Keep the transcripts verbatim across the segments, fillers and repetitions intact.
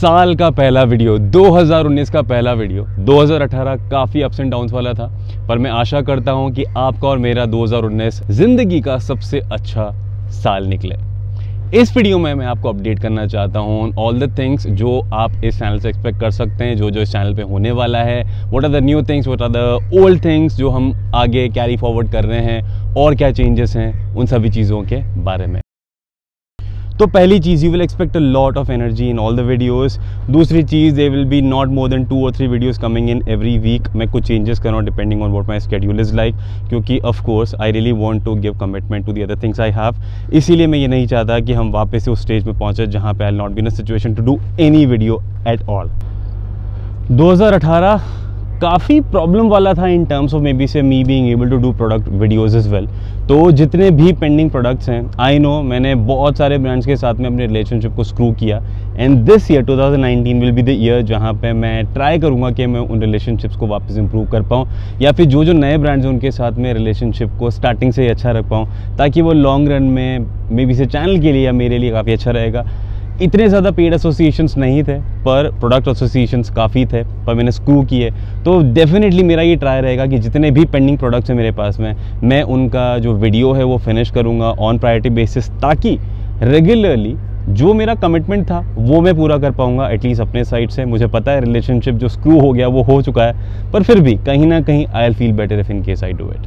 साल का पहला वीडियो, दो हज़ार उन्नीस का पहला वीडियो। दो हज़ार अठारह काफ़ी अप्स एंड डाउन्स वाला था, पर मैं आशा करता हूं कि आपका और मेरा दो हज़ार उन्नीस ज़िंदगी का सबसे अच्छा साल निकले। इस वीडियो में मैं आपको अपडेट करना चाहता हूं ऑल द थिंग्स जो आप इस चैनल से एक्सपेक्ट कर सकते हैं, जो जो इस चैनल पे होने वाला है। What are the new things, what are the old things जो हम आगे कैरी फॉरवर्ड कर रहे हैं, और क्या चेंजेस हैं उन सभी चीज़ों के बारे में। तो पहली चीज़, you will expect a lot of energy in all the videos. दूसरी चीज़, they will be not more than two और three videos coming in every week. मैं कुछ चेंजेस कर रहा हूँ depending on what my schedule is like, क्योंकि of course I really want to give commitment to the other things I have. इसीलिए मैं ये नहीं चाहता कि हम वापस से उस स्टेज पे पहुँचे जहाँ पे I will not be in a situation to do any video at all. दो हज़ार अठारह काफ़ी प्रॉब्लम वाला था in terms of maybe से me being able to do product videos as well. तो जितने भी पेंडिंग प्रोडक्ट्स हैं, आई नो मैंने बहुत सारे ब्रांड्स के साथ में अपने रिलेशनशिप को स्क्रू किया, and this year two thousand nineteen will be the year जहाँ पे मैं ट्राई करूँगा कि मैं उन रिलेशनशिप्स को वापस इंप्रूव कर पाऊँ, या फिर जो जो नए ब्रांड्स हैं उनके साथ में रिलेशनशिप को स्टार्टिंग से ही अच्छा रख पाऊँ, ताकि वो लॉन्ग रन में मे बी से चैनल के लिए या मेरे लिए काफ़ी अच्छा रहेगा। इतने ज़्यादा पेड एसोसिएशंस नहीं थे, पर प्रोडक्ट एसोसिएशंस काफ़ी थे, पर मैंने स्क्रू किए। तो डेफिनेटली मेरा ये ट्राई रहेगा कि जितने भी पेंडिंग प्रोडक्ट्स हैं मेरे पास में, मैं उनका जो वीडियो है वो फिनिश करूँगा ऑन प्रायोरिटी बेसिस, ताकि रेगुलरली जो मेरा कमिटमेंट था वो मैं पूरा कर पाऊँगा एटलीस्ट अपने साइड से। मुझे पता है रिलेशनशिप जो स्क्रू हो गया वो हो चुका है, पर फिर भी कहीं ना कहीं I will feel better if in case I do it.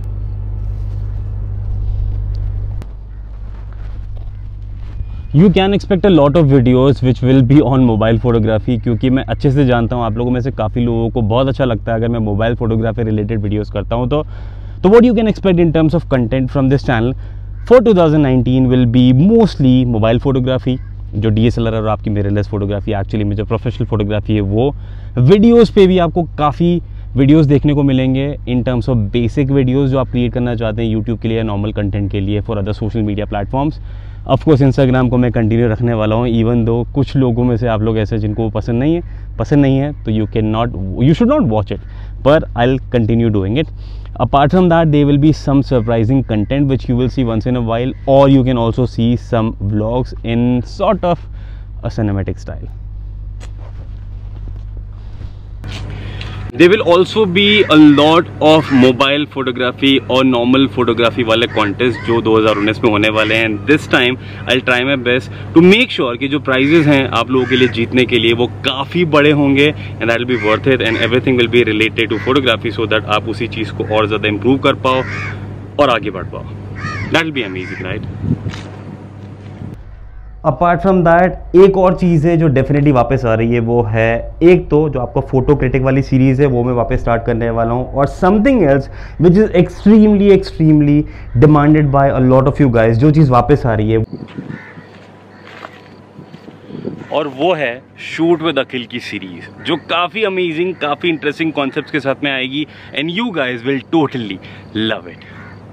You can expect a lot of videos which will be on mobile photography, क्योंकि मैं अच्छे से जानता हूँ आप लोगों में से काफ़ी लोगों को बहुत अच्छा लगता है अगर मैं मोबाइल फोटोग्राफी रिलेटेड वीडियोज़ करता हूँ। तो तो what you can expect in terms of content from this channel for two thousand nineteen will be mostly mobile photography, जो डी एस एल आर और आपकी मिररलेस फोटोग्राफी, एक्चुअली में जो professional photography है वो। वीडियोज़ पे भी आपको काफ़ी वीडियोस देखने को मिलेंगे in terms of basic videos जो आप क्रिएट करना चाहते हैं यूट्यूब के लिए, नॉर्मल कंटेंट के लिए, for other social media platforms. Of course Instagram को मैं कंटिन्यू रखने वाला हूँ, इवन दो कुछ लोगों में से आप लोग ऐसे जिनको वो पसंद नहीं है पसंद नहीं है तो you can not you should not watch it, पर I will continue doing it. Apart from that there will be some surprising content which you will see once in a while, और you can also see some vlogs in sort of a cinematic style. There will also be a lot of mobile photography और normal photography वाले contest जो दो हज़ार उन्नीस में होने वाले हैं। This time I'll try my best to make sure कि जो prizes हैं आप लोगों के लिए जीतने के लिए वो काफ़ी बड़े होंगे, and that will be worth it and everything will be related to photography so that आप उसी चीज़ को और ज़्यादा improve कर पाओ और आगे बढ़ पाओ। That will be amazing, right? Apart from that एक और चीज़ है जो डेफिनेटली वापस आ रही है, वो है एक तो जो आपका फोटो क्रिटिक वाली सीरीज़ है वो मैं वापस स्टार्ट करने वाला हूँ, और something else which is extremely extremely demanded by a lot of you guys, जो चीज़ वापस आ रही है और वो है शूट विद अखिल की सीरीज़, जो काफ़ी अमेजिंग, काफ़ी इंटरेस्टिंग कॉन्सेप्ट्स के साथ में आएगी, and you guys will totally love it.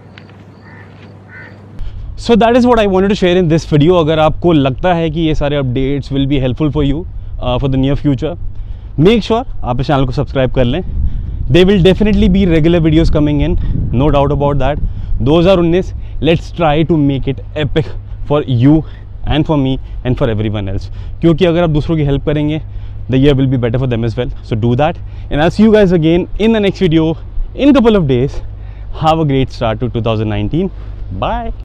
So that is what I wanted to share in this video. अगर आपको लगता है कि ये सारे updates will be helpful for you for the near future, make sure आप इस चैनल को सब्सक्राइब कर लें। They will definitely be regular videos coming in, no doubt about that. दो हज़ार उन्नीस let's try to make it epic for you and for me and for every one else, क्योंकि अगर आप दूसरों की हेल्प करेंगे the year will be better for them as well. So do that and I see you guys again in the next video in couple of days. Have a great start to two thousand nineteen. Bye.